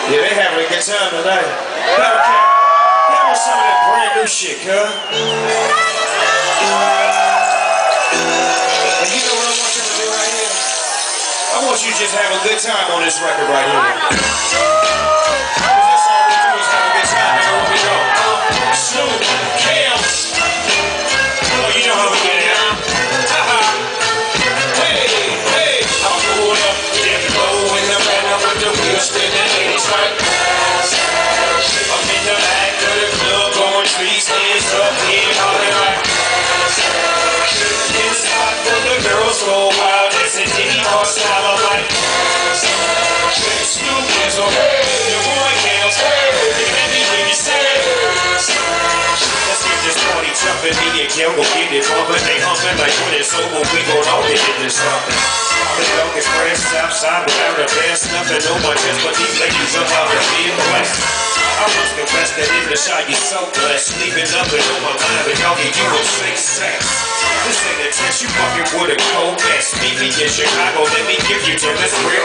Yeah, they having a good time tonight. Okay. That was some of that brand new shit, cuz. And you know what I want you to do right here? I want you to just have a good time on this record right here. Because that's all we do is have a good time everywhere we go. Snoop, Cam. Oh, you know how we get down. Hey, hey, I'm pulled up, dip low in the van with the wheels spinning, ladies right. I'm in the back of the club, going 3 stands up, getting hard and right. In the spot where the girls go wild, it's a Diddy style of life. Snoop is okay, your boy Cam's hey, let me hear you say. Let's get this party jumping, me and Cam gon' get it bumpin'. They humpin' like when it's over, we gon' all get this something. The dog is fresh, outside without a best, nothing on my chest, but these ladies are out the Midwest. I must confess that in the shot you so blessed, sleeping up and on my mind, but doggy, you gon' say sex. This ain't a test, you fucking with a cold mess. Meet me in Chicago, let me give you to this real